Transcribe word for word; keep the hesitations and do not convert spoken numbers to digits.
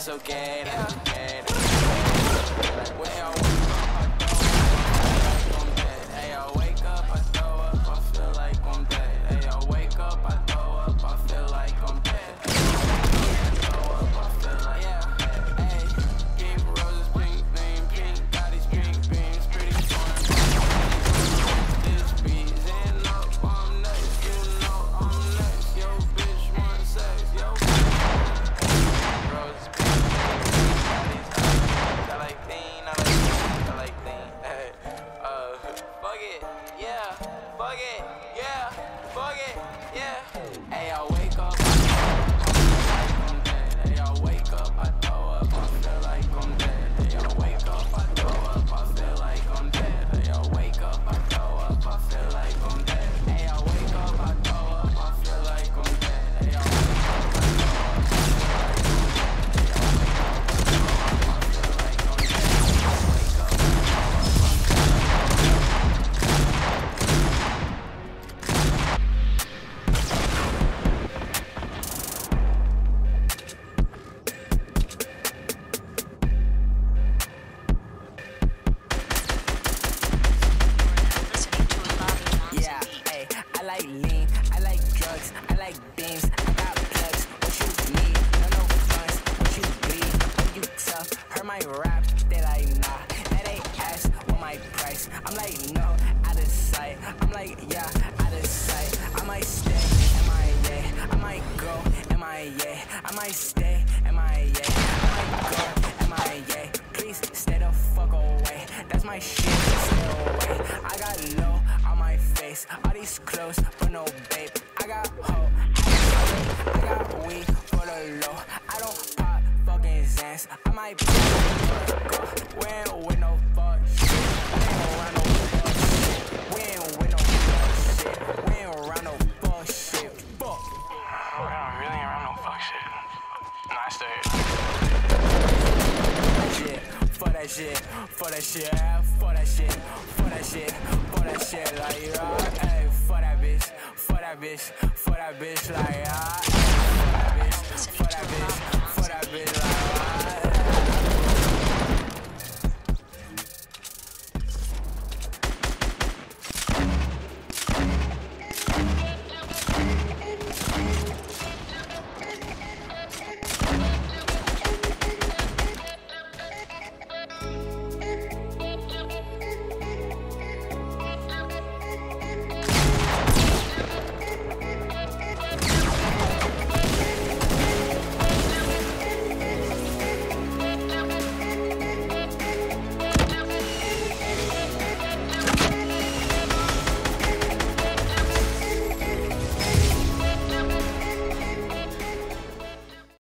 that's okay, that's okay. Hey, I wake up, I throw up, I feel like I'm dead. Hey, I wake up, I throw up, I feel like I'm dead. Throw up, I feel like yeah. Hey, pink roses, pink bean, pink, got these pink beans, pretty fun. This bees and up, I'm next, you know I'm next. Yo, bitch, one sex, yo. Roses, pink, got these eyes, I like bean, I like bean, I like bean. Hey, uh, fuck it, yeah, fuck it, yeah, fuck it, yeah. Hey, I wake up, I feel like I'm dead. Hey, I wake up, I throw up, I feel like I'm dead. Hey, I wake up, I throw up, I feel like I'm dead. Hey, I wake up, I throw up, I feel like I'm dead. Hey, I wake up, I throw up, I feel like I'm dead. Hey, I wake up, I throw up, I feel like I'm dead. Hey, I wake up, I throw up, I feel like I'm dead. I wake up, I throw up, I feel like I'm yeah, hey, I like lean, I like drugs, I like beans, I got plugs, what you need, no, no funds, what you bleed, when you tough, heard my rap, they like, nah, that ain't ass, what my price, I'm like, no, out of sight, I'm like, yeah, out of sight, I might stay, M I A, I might go, M I A, I might stay, M I A, I might go, M I A, please stay the fuck away, that's my shit, stay away, I got low on my face, all these clothes, but no babe, I got hoe, I got weed for the low, I don't pop fucking Zans, I might be go, we ain't with no fuck shit, we ain't around no fuck shit, we ain't with no fuck shit, we ain't around no fuck shit, fuck. We're not really around no fuck shit. Nah, I stay. For that shit, for that shit, for that shit, for that shit, for that shit, like, uh, hey, for that bitch, for that bitch, for that bitch, like, uh, for that bitch, for that bitch, for that bitch, like, uh, We'll be right back.